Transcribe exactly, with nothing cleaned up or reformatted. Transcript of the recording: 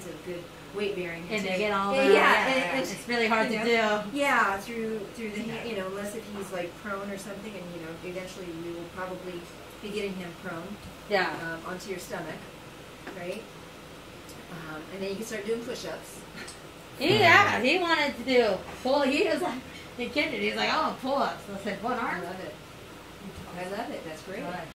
kinds of good weight bearing. And they get all yeah, the, yeah, yeah, and, yeah. and, It's really hard you to know, do. Yeah, through through the hand, you know, unless if he's like prone or something, and you know, eventually we will probably be getting him prone. Yeah. Um, onto your stomach, right? Um, and then you can start doing push-ups. He, yeah, he wanted to do pull. He was like, the kid, he's like, oh, pull ups. I said, one I arm. love it. I love it. That's great. Right.